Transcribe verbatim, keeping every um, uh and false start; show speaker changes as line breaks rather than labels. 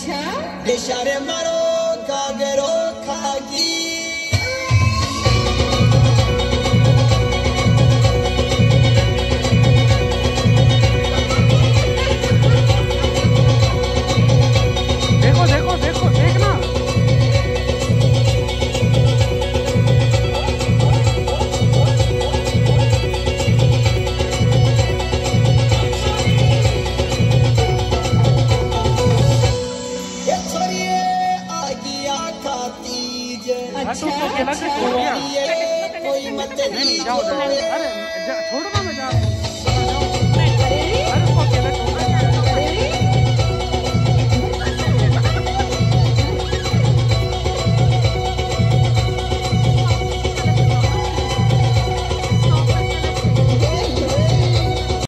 अच्छा
इशारे मारो कागरो खागी
देखो देखो देखो देखना
अच्छा
कोई मत नहीं जाओ अरे छोड़ो ना